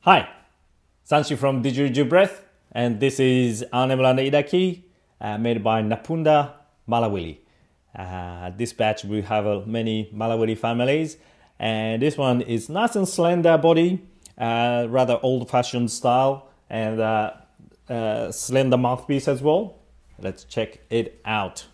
Hi, Sanshi from Didgeridoo Breath, and this is Arnhem Land Yidaki, made by Nampunda Marawili. This batch we have many Marawili families, and this one is nice and slender body, rather old-fashioned style, and slender mouthpiece as well. Let's check it out.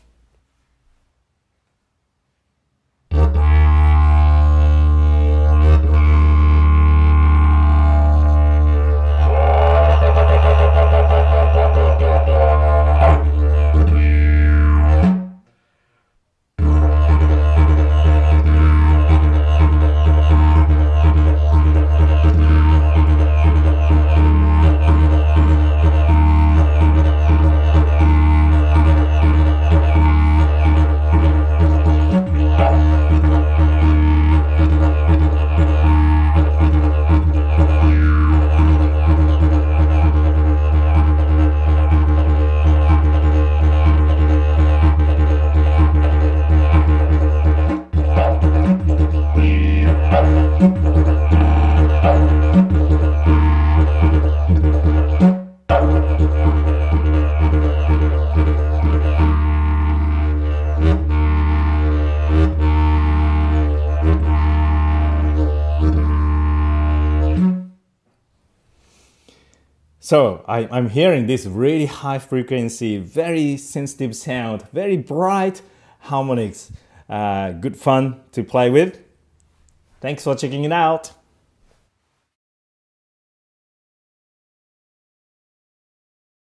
So I'm hearing this really high frequency, very sensitive sound, very bright harmonics. Good fun to play with. Thanks for checking it out.